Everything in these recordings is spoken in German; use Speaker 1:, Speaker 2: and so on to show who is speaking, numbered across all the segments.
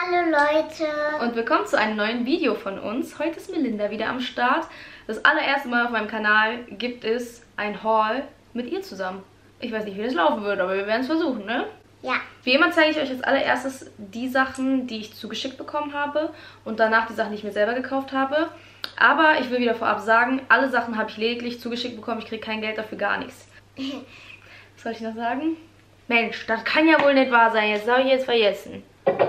Speaker 1: Hallo Leute!
Speaker 2: Und willkommen zu einem neuen Video von uns. Heute ist Melinda wieder am Start. Das allererste Mal auf meinem Kanal gibt es ein Haul mit ihr zusammen. Ich weiß nicht, wie das laufen wird, aber wir werden es versuchen, ne?
Speaker 1: Ja.
Speaker 2: Wie immer zeige ich euch als allererstes die Sachen, die ich zugeschickt bekommen habe und danach die Sachen, die ich mir selber gekauft habe. Aber ich will wieder vorab sagen, alle Sachen habe ich lediglich zugeschickt bekommen. Ich kriege kein Geld dafür, gar nichts. Was soll ich noch sagen? Mensch, das kann ja wohl nicht wahr sein. Jetzt soll ich jetzt vergessen.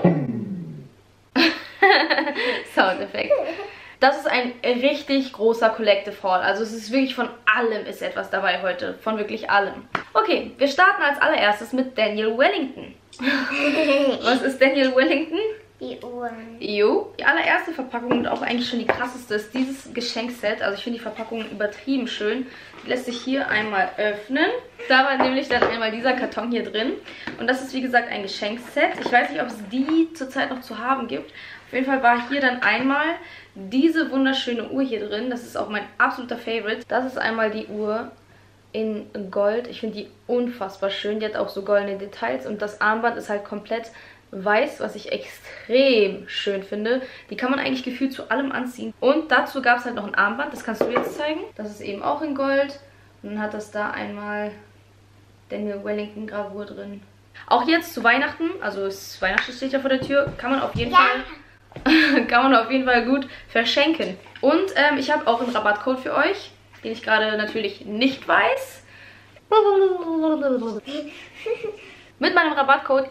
Speaker 2: Soundeffekt. Das ist ein richtig großer Collective Haul. Also es ist wirklich von allem ist etwas dabei heute. Von wirklich allem. Okay, wir starten als allererstes mit Daniel Wellington. Was ist Daniel Wellington?
Speaker 1: Die Uhren.
Speaker 2: Die allererste Verpackung und auch eigentlich schon die krasseste ist dieses Geschenkset. Also ich finde die Verpackung übertrieben schön. Die lässt sich hier einmal öffnen. Da war nämlich dann einmal dieser Karton hier drin. Und das ist wie gesagt ein Geschenkset. Ich weiß nicht, ob es die zurzeit noch zu haben gibt. Auf jeden Fall war hier dann einmal diese wunderschöne Uhr hier drin. Das ist auch mein absoluter Favorite. Das ist einmal die Uhr in Gold. Ich finde die unfassbar schön. Die hat auch so goldene Details. Und das Armband ist halt komplett weiß, was ich extrem schön finde. Die kann man eigentlich gefühlt zu allem anziehen. Und dazu gab es halt noch ein Armband, das kannst du jetzt zeigen. Das ist eben auch in Gold. Und dann hat das da einmal Daniel Wellington Gravur drin. Auch jetzt zu Weihnachten, also Weihnachten steht ja vor der Tür, kann man auf jeden Fall gut verschenken. Und ich habe auch einen Rabattcode für euch, den ich gerade natürlich nicht weiß. Mit meinem Rabattcode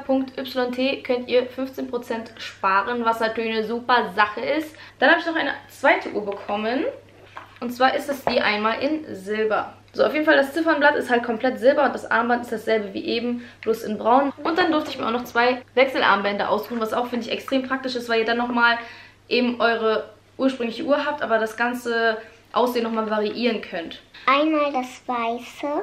Speaker 2: erika.yt könnt ihr 15% sparen, was natürlich eine super Sache ist. Dann habe ich noch eine zweite Uhr bekommen. Und zwar ist es die einmal in Silber. So, auf jeden Fall das Ziffernblatt ist halt komplett silber und das Armband ist dasselbe wie eben, bloß in braun. Und dann durfte ich mir auch noch 2 Wechselarmbänder aussuchen, was auch, finde ich, extrem praktisch ist, weil ihr dann nochmal eben eure ursprüngliche Uhr habt, aber das ganze Aussehen nochmal variieren könnt.
Speaker 1: Einmal das Weiße.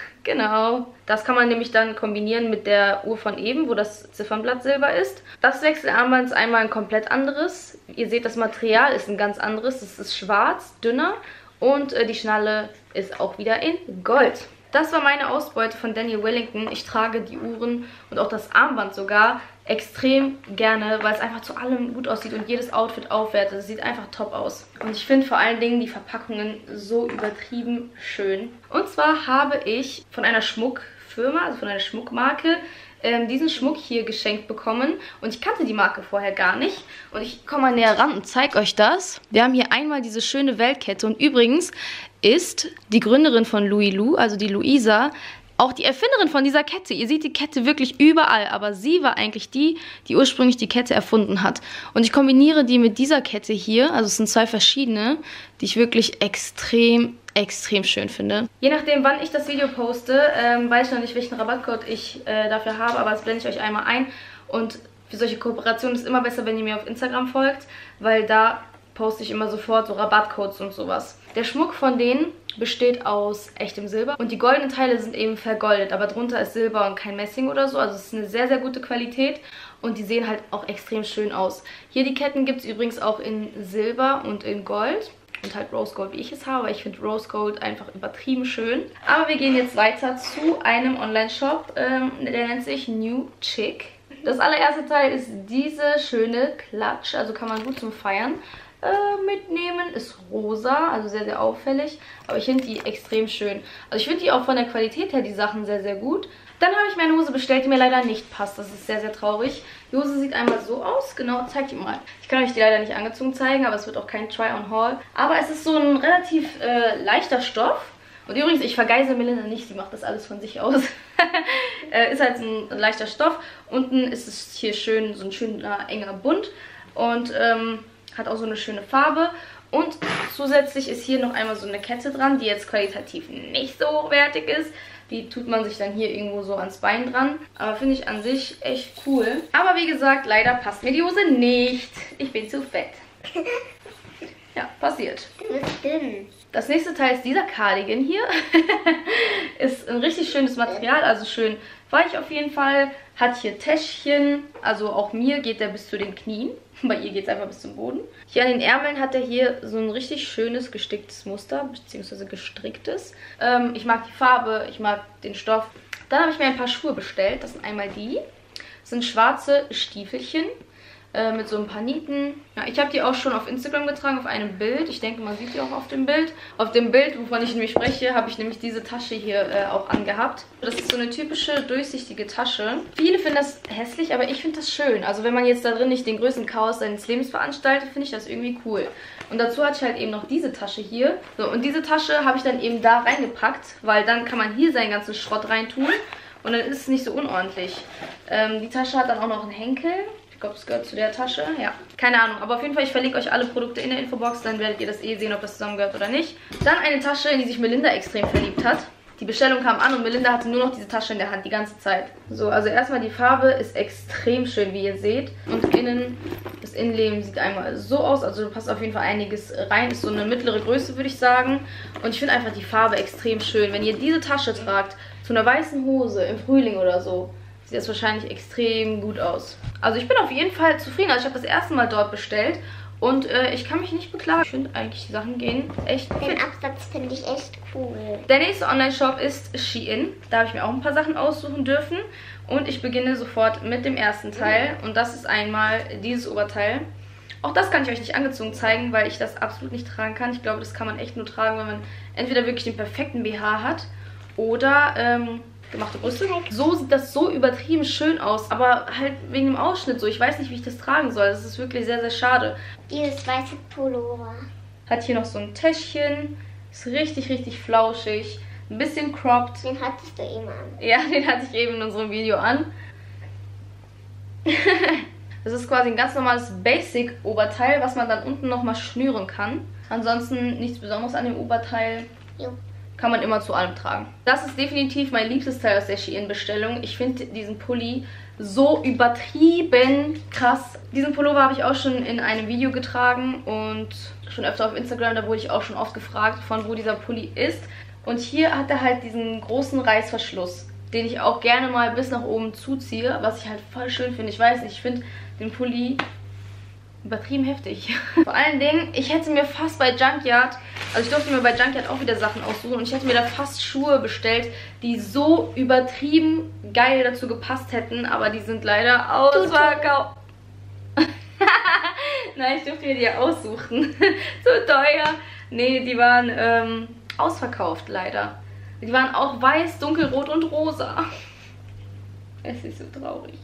Speaker 2: Genau, das kann man nämlich dann kombinieren mit der Uhr von eben, wo das Ziffernblatt silber ist. Das Wechselarmband ist einmal ein komplett anderes. Ihr seht, das Material ist ein ganz anderes. Das ist schwarz, dünner und die Schnalle ist auch wieder in Gold. Das war meine Ausbeute von Daniel Wellington. Ich trage die Uhren und auch das Armband sogar extrem gerne, weil es einfach zu allem gut aussieht und jedes Outfit aufwertet. Es sieht einfach top aus. Und ich finde vor allen Dingen die Verpackungen so übertrieben schön. Und zwar habe ich von einer Schmuckfirma, also von einer Schmuckmarke, diesen Schmuck hier geschenkt bekommen. Und ich kannte die Marke vorher gar nicht. Und ich komme mal näher ran und zeige euch das. Wir haben hier einmal diese schöne Weltkette. Und übrigens ist die Gründerin von Louis Lou, also die Luisa, auch die Erfinderin von dieser Kette. Ihr seht die Kette wirklich überall, aber sie war eigentlich die ursprünglich die Kette erfunden hat. Und ich kombiniere die mit dieser Kette hier, also es sind 2 verschiedene, die ich wirklich extrem schön finde. Je nachdem, wann ich das Video poste, weiß ich noch nicht, welchen Rabattcode ich dafür habe, aber das blende ich euch einmal ein. Und für solche Kooperationen ist es immer besser, wenn ihr mir auf Instagram folgt, weil da poste ich immer sofort so Rabattcodes und sowas. Der Schmuck von denen besteht aus echtem Silber und die goldenen Teile sind eben vergoldet, aber drunter ist Silber und kein Messing oder so. Also es ist eine sehr gute Qualität und die sehen halt auch extrem schön aus. Hier die Ketten gibt es übrigens auch in Silber und in Gold und halt Rose Gold, wie ich es habe. Ich finde Rose Gold einfach übertrieben schön. Aber wir gehen jetzt weiter zu einem Online-Shop, der nennt sich New Chick. Das allererste Teil ist diese schöne Klatsch, also kann man gut zum Feiern mitnehmen, ist rosa, also sehr auffällig, aber ich finde die extrem schön. Also ich finde die auch von der Qualität her, die Sachen sehr gut. Dann habe ich mir eine Hose bestellt, die mir leider nicht passt, das ist sehr traurig. Die Hose sieht einmal so aus, genau, zeig die mal. Ich kann euch die leider nicht angezogen zeigen, aber es wird auch kein Try-on-Haul. Aber es ist so ein relativ leichter Stoff. Und übrigens, ich vergeise Melinda nicht, sie macht das alles von sich aus. Ist halt ein leichter Stoff. Unten ist es hier schön, so ein schöner enger Bund. Und hat auch so eine schöne Farbe. Und zusätzlich ist hier noch einmal so eine Kette dran, die jetzt qualitativ nicht so hochwertig ist. Die tut man sich dann hier irgendwo so ans Bein dran. Aber finde ich an sich echt cool. Aber wie gesagt, leider passt mir die Hose nicht. Ich bin zu fett. Ja, passiert.
Speaker 1: Du bist dünn.
Speaker 2: Das nächste Teil ist dieser Cardigan hier. Ist ein richtig schönes Material, also schön weich auf jeden Fall. Hat hier Täschchen, also auch mir geht der bis zu den Knien. Bei ihr geht es einfach bis zum Boden. Hier an den Ärmeln hat er hier so ein richtig schönes gesticktes Muster, beziehungsweise gestricktes. Ich mag die Farbe, ich mag den Stoff. Dann habe ich mir ein paar Schuhe bestellt. Das sind einmal die. Das sind schwarze Stiefelchen mit so ein paar Nieten. Ja, ich habe die auch schon auf Instagram getragen, auf einem Bild. Ich denke, man sieht die auch auf dem Bild. Auf dem Bild, wovon ich nämlich spreche, habe ich nämlich diese Tasche hier auch angehabt. Das ist so eine typische durchsichtige Tasche. Viele finden das hässlich, aber ich finde das schön. Also wenn man jetzt da drin nicht den größten Chaos seines Lebens veranstaltet, finde ich das irgendwie cool. Und dazu hatte ich halt eben noch diese Tasche hier. So, und diese Tasche habe ich dann eben da reingepackt, weil dann kann man hier seinen ganzen Schrott reintun. Und dann ist es nicht so unordentlich. Die Tasche hat dann auch noch einen Henkel. Ich glaube, es gehört zu der Tasche. Ja, keine Ahnung. Aber auf jeden Fall, ich verlinke euch alle Produkte in der Infobox. Dann werdet ihr das eh sehen, ob das zusammengehört oder nicht. Dann eine Tasche, in die sich Melinda extrem verliebt hat. Die Bestellung kam an und Melinda hatte nur noch diese Tasche in der Hand die ganze Zeit. So, also erstmal die Farbe ist extrem schön, wie ihr seht. Und innen, das Innenleben sieht einmal so aus. Also da passt auf jeden Fall einiges rein. Ist so eine mittlere Größe, würde ich sagen. Und ich finde einfach die Farbe extrem schön. Wenn ihr diese Tasche tragt, zu einer weißen Hose im Frühling oder so, sieht das wahrscheinlich extrem gut aus. Also ich bin auf jeden Fall zufrieden. Also ich habe das erste Mal dort bestellt und ich kann mich nicht beklagen. Ich finde eigentlich, die Sachen gehen echt fit.
Speaker 1: Den Absatz finde ich echt cool.
Speaker 2: Der nächste Online-Shop ist Shein. Da habe ich mir auch ein paar Sachen aussuchen dürfen. Und ich beginne sofort mit dem ersten Teil. Und das ist einmal dieses Oberteil. Auch das kann ich euch nicht angezogen zeigen, weil ich das absolut nicht tragen kann. Ich glaube, das kann man echt nur tragen, wenn man entweder wirklich den perfekten BH hat oder gemachte Brüste. So sieht das so übertrieben schön aus, aber halt wegen dem Ausschnitt so. Ich weiß nicht, wie ich das tragen soll. Das ist wirklich sehr, sehr schade.
Speaker 1: Dieses weiße Pullover.
Speaker 2: Hat hier noch so ein Täschchen. Ist richtig, richtig flauschig. Ein bisschen cropped.
Speaker 1: Den hattest du eben an.
Speaker 2: Ja, den hatte ich eben in unserem Video an. Das ist quasi ein ganz normales Basic-Oberteil, was man dann unten nochmal schnüren kann. Ansonsten nichts Besonderes an dem Oberteil.
Speaker 1: Jo.
Speaker 2: Kann man immer zu allem tragen. Das ist definitiv mein liebstes Teil aus der Shein-Bestellung. Ich finde diesen Pulli so übertrieben krass. Diesen Pullover habe ich auch schon in einem Video getragen und schon öfter auf Instagram. Da wurde ich auch schon oft gefragt, von wo dieser Pulli ist. Und hier hat er halt diesen großen Reißverschluss, den ich auch gerne mal bis nach oben zuziehe, was ich halt voll schön finde. Ich weiß nicht, ich finde den Pulli übertrieben heftig. Vor allen Dingen, ich hätte mir fast bei Junkyard, also ich durfte mir bei Junkyard auch wieder Sachen aussuchen und ich hätte mir da fast Schuhe bestellt, die so übertrieben geil dazu gepasst hätten, aber die sind leider ausverkauft. Nein, ich durfte mir die ja aussuchen. So teuer. Nee, die waren ausverkauft leider. Die waren auch weiß, dunkelrot und rosa. Es ist so traurig.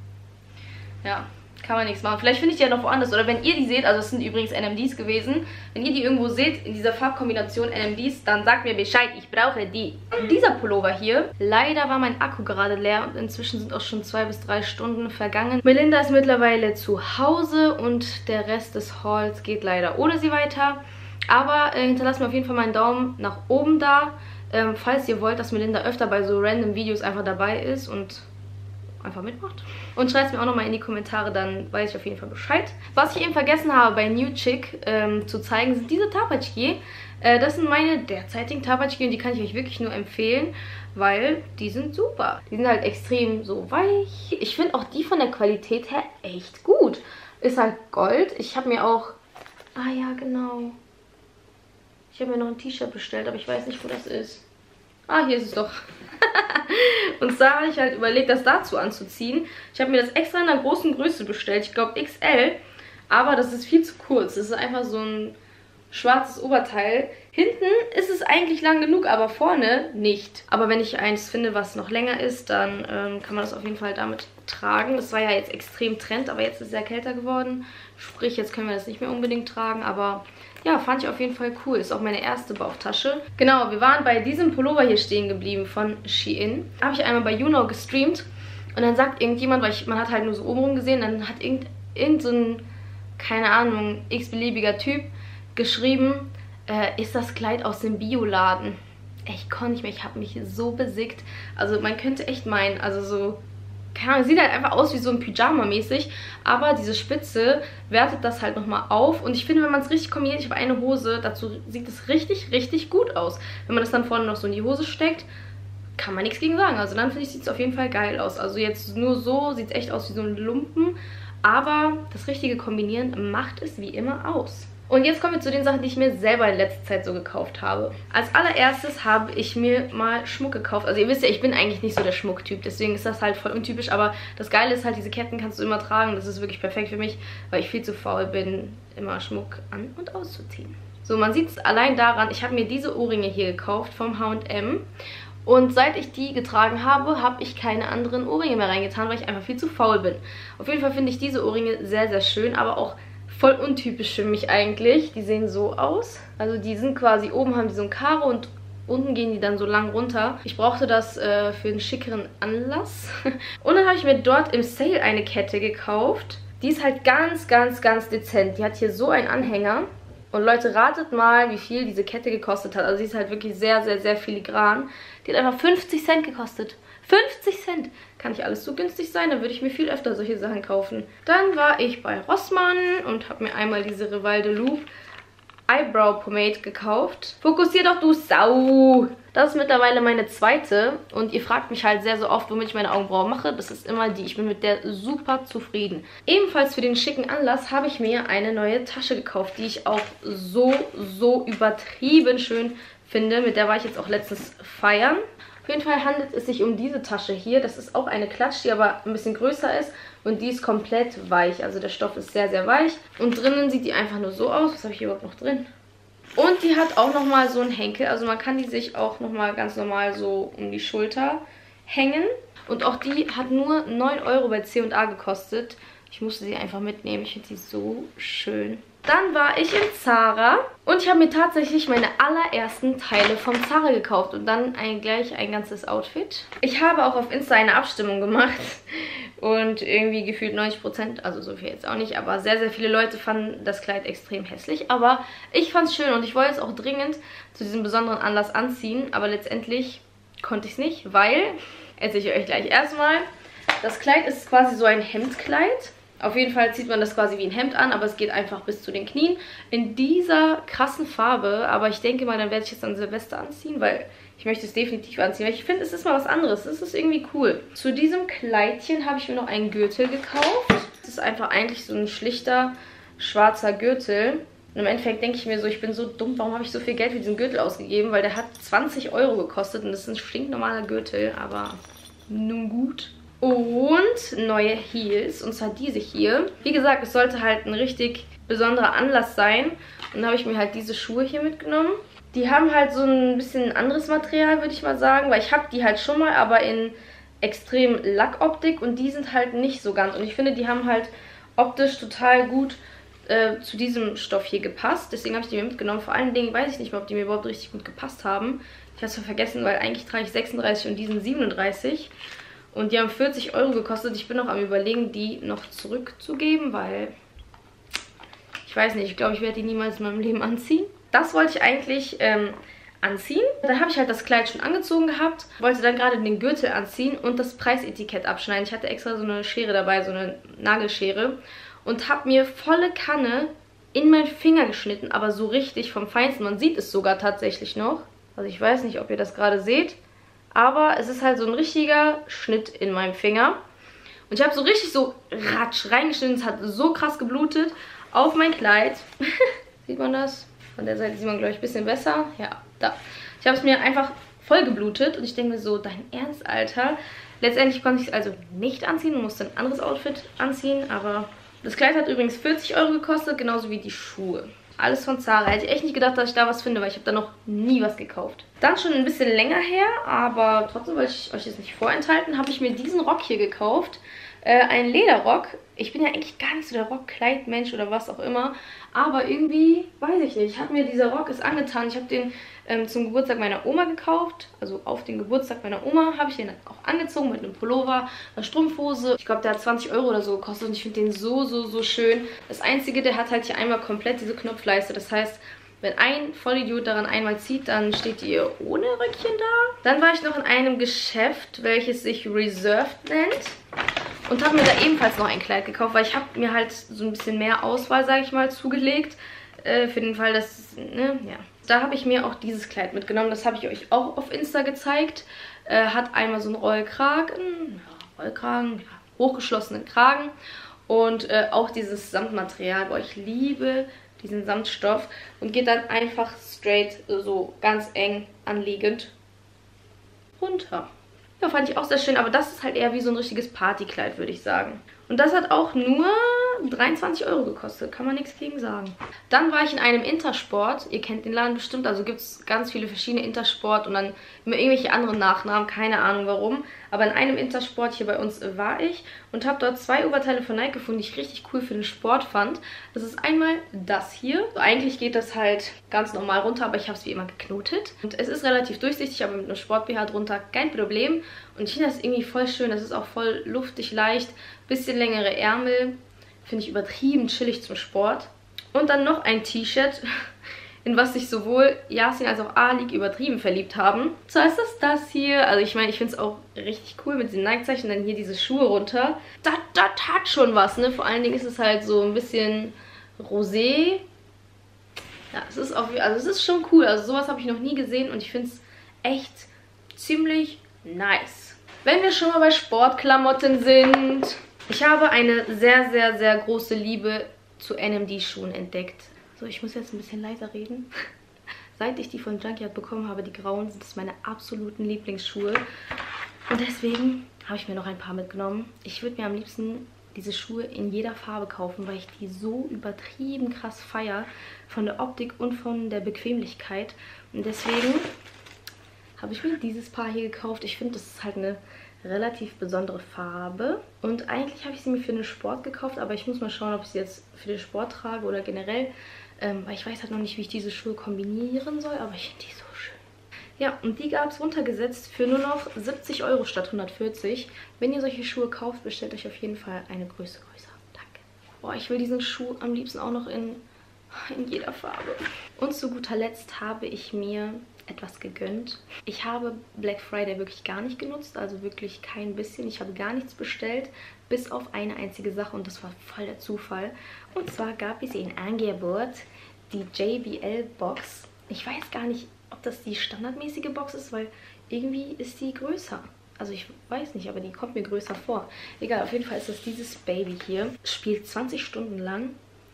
Speaker 2: Ja. Kann man nichts machen. Vielleicht finde ich die ja noch woanders. Oder wenn ihr die seht, also es sind übrigens NMDs gewesen, wenn ihr die irgendwo seht, in dieser Farbkombination NMDs, dann sagt mir Bescheid, ich brauche die. Und dieser Pullover hier, leider war mein Akku gerade leer und inzwischen sind auch schon 2 bis 3 Stunden vergangen. Melinda ist mittlerweile zu Hause und der Rest des Hauls geht leider ohne sie weiter. Aber hinterlasst mir auf jeden Fall meinen Daumen nach oben da, falls ihr wollt, dass Melinda öfter bei so random Videos einfach dabei ist und einfach mitmacht. Und schreibt es mir auch nochmal in die Kommentare, dann weiß ich auf jeden Fall Bescheid. Was ich eben vergessen habe bei New Chick zu zeigen, sind diese Tapachki. Das sind meine derzeitigen Tapachki und die kann ich euch wirklich nur empfehlen, weil die sind super. Die sind halt extrem so weich. Ich finde auch die von der Qualität her echt gut. Ist halt Gold. Ich habe mir auch... Ah ja, genau. Ich habe mir noch ein T-Shirt bestellt, aber ich weiß nicht, wo das ist. Ah, hier ist es doch. Und da habe ich halt überlegt, das dazu anzuziehen. Ich habe mir das extra in einer großen Größe bestellt. Ich glaube XL. Aber das ist viel zu kurz. Das ist einfach so ein schwarzes Oberteil. Hinten ist es eigentlich lang genug, aber vorne nicht. Aber wenn ich eins finde, was noch länger ist, dann kann man das auf jeden Fall damit tragen. Das war ja jetzt extrem Trend, aber jetzt ist es ja kälter geworden. Sprich, jetzt können wir das nicht mehr unbedingt tragen, aber... Ja, fand ich auf jeden Fall cool. Ist auch meine erste Irgendtasche. Genau, wir waren bei diesem Pullover hier stehen geblieben von Shein. Habe ich einmal bei YouNow gestreamt und dann sagt irgendjemand, weil man hat halt nur so obenrum gesehen, dann hat irgend so ein, keine Ahnung, x-beliebiger Typ geschrieben, ist das Kleid aus dem Bioladen? Ich konnte nicht mehr, ich habe mich so besickt. Also man könnte echt meinen, also so... Keine Ahnung, sieht halt einfach aus wie so ein Pyjama-mäßig, aber diese Spitze wertet das halt nochmal auf und ich finde, wenn man es richtig kombiniert, ich habe eine Hose, dazu sieht es richtig, richtig gut aus. Wenn man das dann vorne noch so in die Hose steckt, kann man nichts gegen sagen. Also dann finde ich, sieht es auf jeden Fall geil aus. Also jetzt nur so sieht es echt aus wie so ein Lumpen, aber das richtige Kombinieren macht es wie immer aus. Und jetzt kommen wir zu den Sachen, die ich mir selber in letzter Zeit so gekauft habe. Als allererstes habe ich mir mal Schmuck gekauft. Also ihr wisst ja, ich bin eigentlich nicht so der Schmucktyp, deswegen ist das halt voll untypisch. Aber das Geile ist halt, diese Ketten kannst du immer tragen. Das ist wirklich perfekt für mich, weil ich viel zu faul bin, immer Schmuck an- und auszuziehen. So, man sieht es allein daran, ich habe mir diese Ohrringe hier gekauft vom H&M. Und seit ich die getragen habe, habe ich keine anderen Ohrringe mehr reingetan, weil ich einfach viel zu faul bin. Auf jeden Fall finde ich diese Ohrringe sehr, sehr schön, aber auch voll untypisch für mich eigentlich. Die sehen so aus. Also die sind quasi, oben haben die so ein Karo und unten gehen die dann so lang runter. Ich brauchte das für einen schickeren Anlass. Und dann habe ich mir dort im Sale eine Kette gekauft. Die ist halt ganz, ganz, ganz dezent. Die hat hier so einen Anhänger. Und Leute, ratet mal, wie viel diese Kette gekostet hat. Also sie ist halt wirklich sehr, sehr, sehr filigran. Die hat einfach 50 Cent gekostet. 50 Cent! Kann nicht alles so günstig sein, dann würde ich mir viel öfter solche Sachen kaufen. Dann war ich bei Rossmann und habe mir einmal diese Rival de Louvre Eyebrow Pomade gekauft. Fokussier doch, du Sau! Das ist mittlerweile meine zweite und ihr fragt mich halt sehr, so oft, womit ich meine Augenbrauen mache. Das ist immer die. Ich bin mit der super zufrieden. Ebenfalls für den schicken Anlass habe ich mir eine neue Tasche gekauft, die ich auch so, so übertrieben schön finde. Mit der war ich jetzt auch letztens feiern. Auf jeden Fall handelt es sich um diese Tasche hier. Das ist auch eine Klatsch, die aber ein bisschen größer ist. Und die ist komplett weich. Also der Stoff ist sehr, sehr weich. Und drinnen sieht die einfach nur so aus. Was habe ich hier überhaupt noch drin? Und die hat auch nochmal so einen Henkel. Also man kann die sich auch nochmal ganz normal so um die Schulter hängen. Und auch die hat nur 9 Euro bei C&A gekostet. Ich musste sie einfach mitnehmen. Ich finde sie so schön. Dann war ich in Zara und ich habe mir tatsächlich meine allerersten Teile von Zara gekauft und dann gleich ein ganzes Outfit. Ich habe auch auf Insta eine Abstimmung gemacht und irgendwie gefühlt 90%, also so viel jetzt auch nicht, aber sehr, sehr viele Leute fanden das Kleid extrem hässlich. Aber ich fand es schön und ich wollte es auch dringend zu diesem besonderen Anlass anziehen, aber letztendlich konnte ich es nicht, weil, erzähle ich euch gleich erstmal, das Kleid ist quasi so ein Hemdkleid. Auf jeden Fall zieht man das quasi wie ein Hemd an, aber es geht einfach bis zu den Knien. In dieser krassen Farbe, aber ich denke mal, dann werde ich es an Silvester anziehen, weil ich möchte es definitiv anziehen. Weil ich finde, es ist mal was anderes. Es ist irgendwie cool. Zu diesem Kleidchen habe ich mir noch einen Gürtel gekauft. Das ist einfach eigentlich so ein schlichter, schwarzer Gürtel. Und im Endeffekt denke ich mir so, ich bin so dumm, warum habe ich so viel Geld für diesen Gürtel ausgegeben? Weil der hat 20 Euro gekostet und das ist ein stinknormaler Gürtel, aber nun gut. Und neue Heels, und zwar diese hier. Wie gesagt, es sollte halt ein richtig besonderer Anlass sein. Und dann habe ich mir halt diese Schuhe hier mitgenommen. Die haben halt so ein bisschen anderes Material, würde ich mal sagen. Weil ich habe die halt schon mal, aber in extrem Lackoptik. Und die sind halt nicht so ganz. Und ich finde, die haben halt optisch total gut zu diesem Stoff hier gepasst. Deswegen habe ich die mir mitgenommen. Vor allen Dingen weiß ich nicht mehr, ob die mir überhaupt richtig gut gepasst haben. Ich habe es vergessen, weil eigentlich trage ich 36 und diesen 37. Und die haben 40 Euro gekostet. Ich bin noch am Überlegen, die noch zurückzugeben, weil ich weiß nicht, ich glaube, ich werde die niemals in meinem Leben anziehen. Das wollte ich eigentlich anziehen. Dann habe ich halt das Kleid schon angezogen gehabt, wollte dann gerade den Gürtel anziehen und das Preisetikett abschneiden. Ich hatte extra so eine Schere dabei, so eine Nagelschere und habe mir volle Kanne in meinen Finger geschnitten, aber so richtig vom Feinsten. Man sieht es sogar tatsächlich noch. Also ich weiß nicht, ob ihr das gerade seht. Aber es ist halt so ein richtiger Schnitt in meinem Finger. Und ich habe so richtig so ratsch reingeschnitten. Es hat so krass geblutet auf mein Kleid. Sieht man das? Von der Seite sieht man, glaube ich, ein bisschen besser. Ja, da. Ich habe es mir einfach voll geblutet. Und ich denke mir so, dein Ernst, Alter? Letztendlich konnte ich es also nicht anziehen und musste ein anderes Outfit anziehen. Aber das Kleid hat übrigens 40 Euro gekostet, genauso wie die Schuhe. Alles von Zara. Hätte ich echt nicht gedacht, dass ich da was finde, weil ich habe da noch nie was gekauft. Dann schon ein bisschen länger her, aber trotzdem wollte ich euch das nicht vorenthalten, habe ich mir diesen Rock hier gekauft. Ein Lederrock. Ich bin ja eigentlich gar nicht so der Rockkleidmensch oder was auch immer. Aber irgendwie, weiß ich nicht, hat mir dieser Rock ist angetan. Ich habe den zum Geburtstag meiner Oma gekauft. Also auf den Geburtstag meiner Oma habe ich den auch angezogen mit einem Pullover, einer Strumpfhose. Ich glaube, der hat 20 Euro oder so gekostet und ich finde den so, so, so schön. Das Einzige, der hat halt hier einmal komplett diese Knopfleiste. Das heißt, wenn ein Vollidiot daran einmal zieht, dann steht ihr ohne Röckchen da. Dann war ich noch in einem Geschäft, welches sich Reserved nennt. Und habe mir da ebenfalls noch ein Kleid gekauft, weil ich habe mir halt so ein bisschen mehr Auswahl, sage ich mal, zugelegt. Für den Fall, dass, ne, ja. Da habe ich mir auch dieses Kleid mitgenommen. Das habe ich euch auch auf Insta gezeigt. Hat einmal so einen Rollkragen, hochgeschlossenen Kragen. Und auch dieses Samtmaterial. Boah, ich liebe diesen Samtstoff, und geht dann einfach straight, so ganz eng anliegend runter. Ja, fand ich auch sehr schön, aber das ist halt eher wie so ein richtiges Partykleid, würde ich sagen. Und das hat auch nur 23 € gekostet, kann man nichts gegen sagen. Dann war ich in einem Intersport, ihr kennt den Laden bestimmt, also gibt es ganz viele verschiedene Intersport und dann immer irgendwelche anderen Nachnamen, keine Ahnung warum. Aber in einem Intersport hier bei uns war ich und habe dort 2 Oberteile von Nike gefunden, die ich richtig cool für den Sport fand. Das ist einmal das hier. So, eigentlich geht das halt ganz normal runter, aber ich habe es wie immer geknotet. Und es ist relativ durchsichtig, aber mit einem Sport-BH drunter kein Problem. Und ich finde das irgendwie voll schön, das ist auch voll luftig, leicht, bisschen längere Ärmel. Finde ich übertrieben chillig zum Sport. Und dann noch ein T-Shirt, in was sich sowohl Yasin als auch Alik übertrieben verliebt haben. So ist das hier. Also ich meine, ich finde es auch richtig cool mit diesen Nike-Zeichen. Dann hier diese Schuhe runter. Das hat schon was, ne? Vor allen Dingen ist es halt so ein bisschen rosé. Ja, es ist auch, also es ist schon cool. Also sowas habe ich noch nie gesehen und ich finde es echt ziemlich nice. Wenn wir schon mal bei Sportklamotten sind. Ich habe eine sehr, sehr, sehr große Liebe zu NMD-Schuhen entdeckt. So, ich muss jetzt ein bisschen leiser reden. Seit ich die von Junkyard bekommen habe, die grauen, sind es meine absoluten Lieblingsschuhe. Und deswegen habe ich mir noch ein paar mitgenommen. Ich würde mir am liebsten diese Schuhe in jeder Farbe kaufen, weil ich die so übertrieben krass feiere. Von der Optik und von der Bequemlichkeit. Und deswegen habe ich mir dieses Paar hier gekauft. Ich finde, das ist halt eine relativ besondere Farbe. Und eigentlich habe ich sie mir für den Sport gekauft, aber ich muss mal schauen, ob ich sie jetzt für den Sport trage oder generell. Weil ich weiß halt noch nicht, wie ich diese Schuhe kombinieren soll, aber ich finde die so schön. Ja, und die gab es runtergesetzt für nur noch 70 € statt 140. Wenn ihr solche Schuhe kauft, bestellt euch auf jeden Fall eine Größe größer. Danke. Boah, ich will diesen Schuh am liebsten auch noch in jeder Farbe. Und zu guter Letzt habe ich mir etwas gegönnt. Ich habe Black Friday wirklich gar nicht genutzt, also wirklich kein bisschen. Ich habe gar nichts bestellt, bis auf eine einzige Sache und das war voll der Zufall. Und zwar gab es in Angebot die JBL-Box. Ich weiß gar nicht, ob das die standardmäßige Box ist, weil irgendwie ist die größer. Also ich weiß nicht, aber die kommt mir größer vor. Egal, auf jeden Fall ist das dieses Baby hier. Spielt 20 Stunden lang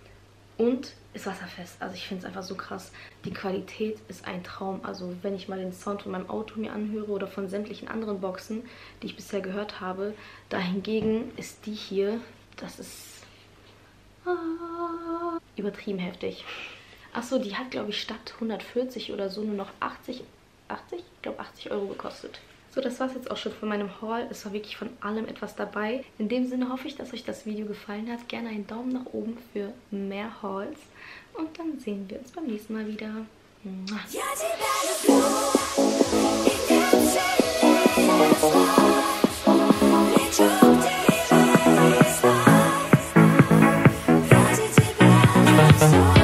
Speaker 2: und ist wasserfest. Also ich finde es einfach so krass. Die Qualität ist ein Traum. Also wenn ich mal den Sound von meinem Auto mir anhöre oder von sämtlichen anderen Boxen, die ich bisher gehört habe, dahingegen ist die hier, das ist übertrieben heftig. Achso, die hat, glaube ich, statt 140 oder so nur noch 80? Ich glaube 80 € gekostet. So, das war es jetzt auch schon von meinem Haul. Es war wirklich von allem etwas dabei. In dem Sinne hoffe ich, dass euch das Video gefallen hat. Gerne einen Daumen nach oben für mehr Hauls. Und dann sehen wir uns beim nächsten Mal wieder. Mua.